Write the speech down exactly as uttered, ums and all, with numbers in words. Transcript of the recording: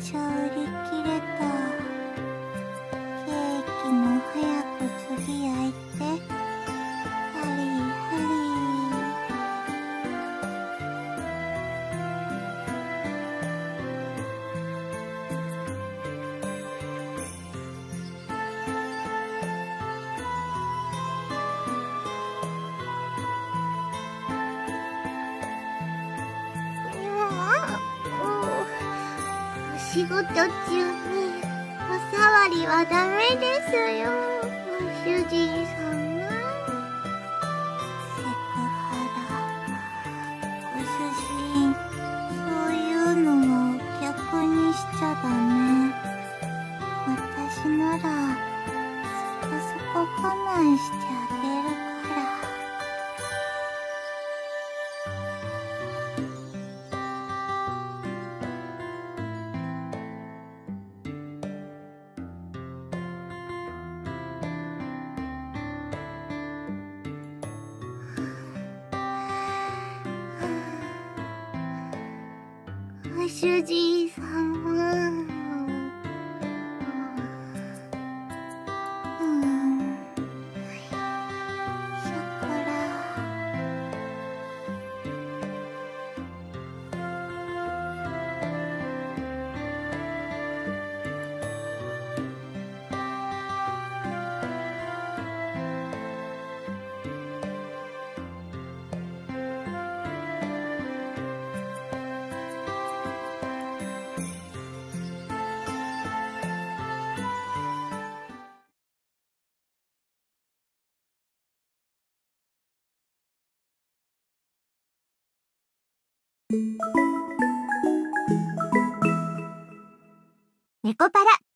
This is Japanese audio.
ちゃ売り切れた。ケーキも早く次焼いて。ハリーハリー。 仕事中におさわりはダメですよ、ご主人様。 セクハラ。ご主人、そういうのはお客にしちゃダメ。私ならそこそこ我慢してあげるから。 ご主人様。 うーん。ショコラ。 猫パラ